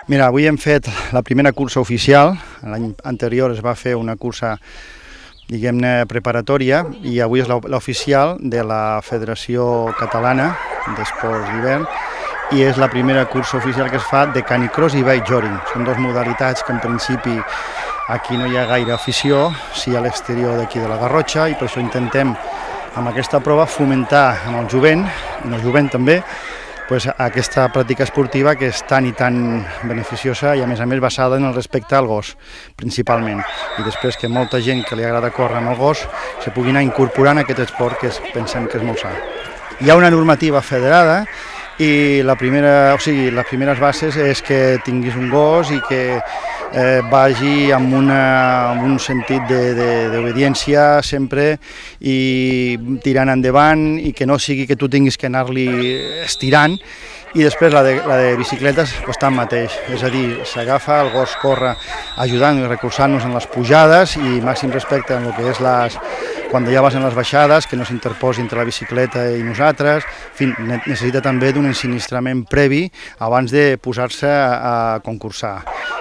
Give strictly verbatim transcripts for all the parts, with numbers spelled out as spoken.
Mira, avui hem fet la primera cursa oficial. L'any anterior es va fer una cursa, diguem-ne, preparatòria, i avui és l'oficial de la Federació Catalana d'Esports d'Hivern, i és la primera cursa oficial que es fa de canicross i bikejoring. Són dues modalitats que en principi aquí no hi ha gaire afició, sí a l'exterior d'aquí de la Garrotxa, i per això intentem amb aquesta prova fomentar amb el jovent, i no jovent també, pues, aquesta pràctica esportiva que és tan i tan beneficiosa i a més a més basada en el respecte al gos, principalment. I després que molta gent que li agrada córrer amb el gos se pugui anar incorporant aquest esport que és, pensem que és molt sa. Hi ha una normativa federada i la primera, o sigui, les primeres bases és que tinguis un gos i que eh, vagi amb, una, amb un sentit d'obediència sempre i tirant endavant, i que no sigui que tu tinguis que anar-li estirant. I després la de, la de bicicletes pues, tant mateix, és a dir, s'agafa, el gos corre ajudant i recolzant-nos en les pujades i màxim respecte en el que és les, quan ja vas en les baixades, que no s'interposi entre la bicicleta i nosaltres. En fi, necessita també d'un ensinistrament previ abans de posar-se a concursar.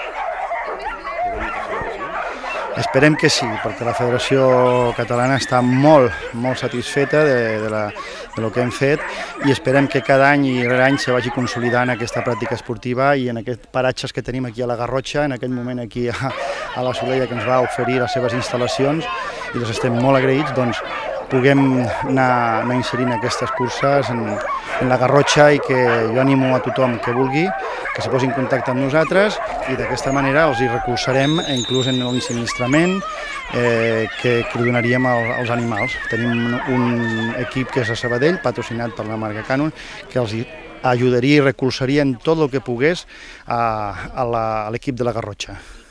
Esperem que sí, perquè la Federació Catalana està molt, molt satisfeta de, de, la, de lo que hem fet, i esperem que cada any i rere any se vagi consolidant aquesta pràctica esportiva, i en aquests paratges que tenim aquí a la Garrotxa, en aquest moment aquí a, a la Solella, que ens va oferir les seves instal·lacions, i les estem molt agraïts, doncs puguem anar, anar inserint aquestes curses en, en la Garrotxa, i que jo animo a tothom que vulgui que se posi en contacte amb nosaltres, i d'aquesta manera els hi recolzarem inclús en l'ensinistrament eh, que, que li donaríem al, als animals. Tenim un equip que és a Sabadell, patrocinat per la marca Canon, que els ajudaria i recolzaria en tot el que pogués a, a l'equip de la Garrotxa.